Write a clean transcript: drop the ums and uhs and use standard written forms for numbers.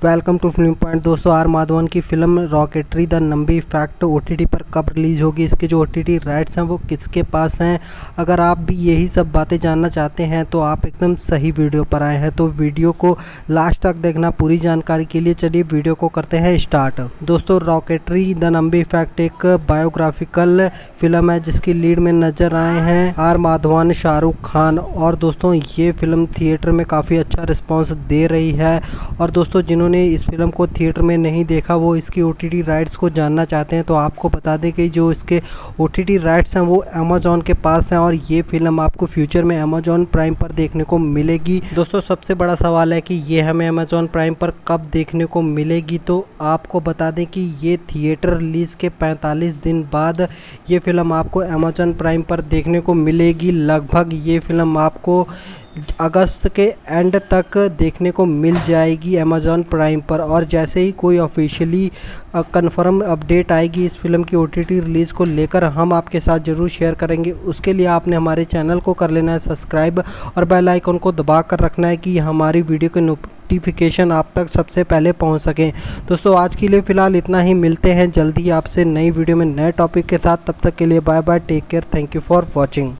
Welcome to film point. दोस्तों, R Madhavan की film Rocketry the Nambi effect OTT पर कब रिलीज़ होगी, इसके जो ओटीटी राइट्स हैं वो किसके पास हैं। अगर आप भी यही सब बातें जानना चाहते हैं तो आप एकदम सही वीडियो पर आए हैं। तो वीडियो को लास्ट तक देखना पूरी जानकारी के लिए। चलिए वीडियो को करते हैं स्टार्ट। दोस्तों, रॉकेटरी द नंबी इफेक्ट एक बायोग्राफिकल फिल्म है जिसकी लीड में नजर आए हैं आर माधवन, शाहरुख खान। और दोस्तों, ये फिल्म थिएटर में काफ़ी अच्छा रिस्पॉन्स दे रही है। और दोस्तों, जिन्होंने इस फिल्म को थिएटर में नहीं देखा वो इसकी ओटीटी राइट्स को जानना चाहते हैं तो आपको बता दें कि जो इसके ओटीटी राइट्स हैं वो अमेजॉन के पास हैं और ये फिल्म आपको फ्यूचर में अमेजॉन प्राइम पर देखने को मिलेगी। दोस्तों, सबसे बड़ा सवाल है कि ये हमें अमेजॉन प्राइम पर कब देखने को मिलेगी। तो आपको बता दें कि ये थिएटर रिलीज़ के 45 दिन बाद ये फिल्म आपको अमेजॉन प्राइम पर देखने को मिलेगी। लगभग ये फिल्म आपको अगस्त के एंड तक देखने को मिल जाएगी अमेजॉन प्राइम पर। और जैसे ही कोई ऑफिशियली कंफर्म अपडेट आएगी इस फिल्म की ओटीटी रिलीज़ को लेकर हम आपके साथ ज़रूर शेयर करेंगे। उसके लिए आपने हमारे चैनल को कर लेना है सब्सक्राइब और बेल आइकन को दबा कर रखना है कि हमारी वीडियो के नोटिफिकेशन आप तक सबसे पहले पहुंच सकें। दोस्तों, आज के लिए फ़िलहाल इतना ही। मिलते हैं जल्दी आपसे नई वीडियो में नए टॉपिक के साथ। तब तक के लिए bye bye, take care, thank you for watching.